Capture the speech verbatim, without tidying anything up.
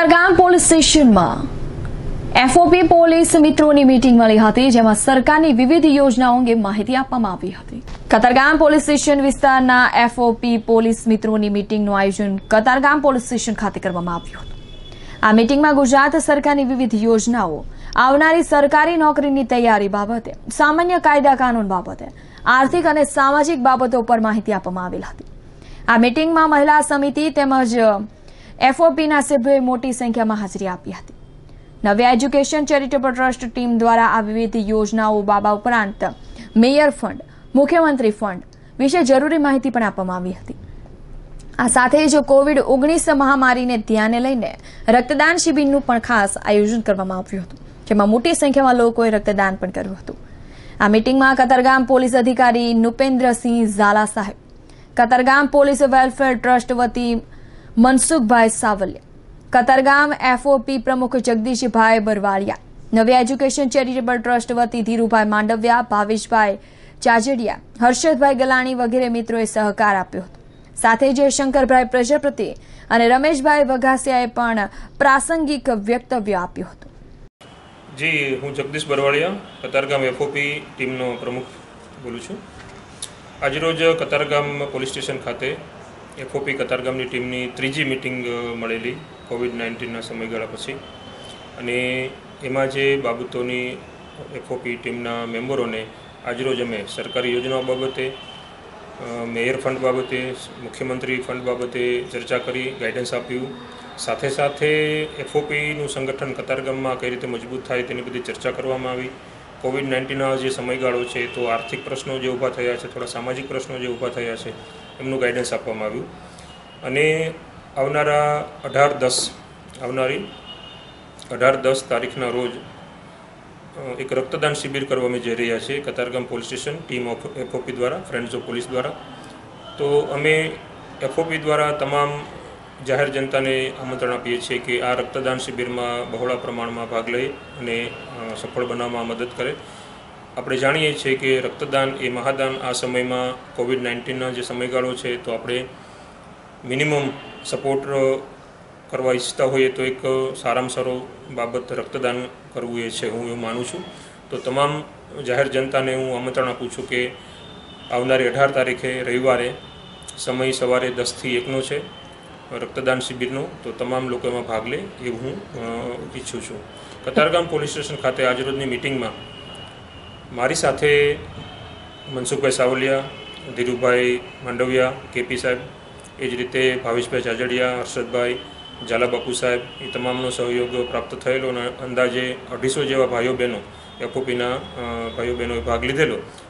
Katargam police સ્ટેશનમાં FOP police મિત્રોની meeting મળી હતી, જેમાં સરકારની વિવિધ યોજનાઓ અંગે માહિતી આપવામાં આવી હતી। કતારગામ પોલીસ સ્ટેશન વિસ્તારના એફઓપી પોલીસ મિત્રોની મીટિંગનું આયોજન કતારગામ પોલીસ સ્ટેશન ખાતે કરવામાં આવ્યું હતું। આ મીટિંગમાં ગુજરાત સરકારની વિવિધ યોજનાઓ, આવનારી સરકારી નોકરીની તૈયારી બાબતે, સામાન્ય કાયદા કાનૂન બાબતે, આર્થિક અને સામાજિક બાબતો પર માહિતી આપવામાં આવેલ હતી। આ મીટિંગમાં મહિલા સમિતિ તેમજ એફઓપીના સભ્યોએ મોટી સંખ્યામાં હાજરી આપી હતી। નવી એજ્યુકેશન ચેરિટેબલ ટ્રસ્ટ ટીમ દ્વારા આ વિવિધ યોજનાઓ બાબા ઉપરાંત મેયર ફંડ, મુખ્યમંત્રી ફંડ વિશે જરૂરી માહિતી પણ આપવામાં આવી હતી। આ સાથે જ કોવિડ ઓગણીસ મહામારીને ધ્યાને લઈને રક્તદાન શિબિરનું પણ ખાસ આયોજન કરવામાં આવ્યું હતું, જેમાં મોટી સંખ્યામાં લોકોએ રક્તદાન પણ કર્યું હતું। આ મીટિંગમાં કતારગામ પોલીસ અધિકારી નુપેન્દ્રસિંહ ઝાલા સાહેબ, કતારગામ પોલીસ વેલફેર ટ્રસ્ટ વતી મનસુખભાઈ સાવલિયા, કતારગામ એફઓપી પ્રમુખ જગદીશભાઈ બરવાળિયા, નવી એજ્યુકેશન ચેરિટેબલ ટ્રસ્ટ વતી ધીરુભાઈ માંડવિયા, ભાવેશભાઈ ચાજડિયા, હર્ષદભાઈ ગલાણી વગેરે મિત્રોએ સહકાર આપ્યો હતો। સાથે જ શંકરભાઈ પ્રજાપતિ અને રમેશભાઈ વઘાસિયાએ પણ પ્રાસંગિક વક્તવ્ય આપ્યું હતું। જી, હું જગદીશ બરવાળિયા, કતારગામ એફઓપી ટીમનો પ્રમુખ બોલું છું। આજરોજ કતારગામ પોલીસ સ્ટેશન ખાતે એફઓપી કતારગામની ટીમની ત્રીજી મિટિંગ મળેલી કોવિડ નાઇન્ટીનના સમયગાળા પછી, અને એમાં જે બાબતોની એફઓપી ટીમના મેમ્બરોને આજરોજ અમે સરકારી યોજનાઓ બાબતે, મેયર ફંડ બાબતે, મુખ્યમંત્રી ફંડ બાબતે ચર્ચા કરી, ગાઈડન્સ આપ્યું। સાથે સાથે એફઓપીનું સંગઠન કતારગામમાં કઈ રીતે મજબૂત થાય તેની બધી ચર્ચા કરવામાં આવી। કોવિડ નાઇન્ટીનના જે સમયગાળો છે તો આર્થિક પ્રશ્નો જે ઊભા થયા છે, થોડા સામાજિક પ્રશ્નો જે ઊભા થયા છે, એમનું ગાઈડન્સ આપવામાં આવ્યું। અને આવનારા અઢાર દસ આવનારી અઢાર દસ તારીખના રોજ એક રક્તદાન શિબિર કરવા અમે જઈ રહ્યા છીએ Katargam police station team of FOP દ્વારા, ફ્રેન્ડ્સ ઓફ પોલીસ દ્વારા। તો અમે એફઓપી દ્વારા તમામ જાહેર જનતાને આમંત્રણ આપીએ છીએ કે આ રક્તદાન શિબિરમાં બહોળા પ્રમાણમાં ભાગ લઈ અને સફળ બનાવવામાં મદદ કરે। આપણે જાણીએ છીએ કે રક્તદાન એ મહાદાન આ સમયમાં કોવિડ નાઇન્ટીનના જે સમયગાળો છે તો આપણે મિનિમમ સપોર્ટ કરવા ઈચ્છતા હોઈએ તો એક સારામાં સારો બાબત રક્તદાન કરવું એ છે, હું એવું માનું છું। તો તમામ જાહેર જનતાને હું આમંત્રણ આપું છું કે આવનારી અઢાર તારીખે રવિવારે સમય સવારે દસથી એકનો છે રક્તદાન શિબિરનો, તો તમામ લોકો એમાં ભાગ લે એવું હું ઈચ્છું છું। કતારગામ પોલીસ સ્ટેશન ખાતે આજરોજની મિટિંગમાં મારી સાથે મનસુખભાઈ સાવલિયા, ધીરુભાઈ માંડવિયા, કેપી સાહેબ, એ જ રીતે ભાવેશભાઈ ચાજડિયા, હર્ષદભાઈ, ઝાલા બાપુ સાહેબ, એ તમામનો સહયોગ પ્રાપ્ત થયેલો અને અંદાજે અઢીસો જેવા ભાઈઓ બહેનો એફઓપીના ભાઈઓ બહેનોએ ભાગ લીધેલો।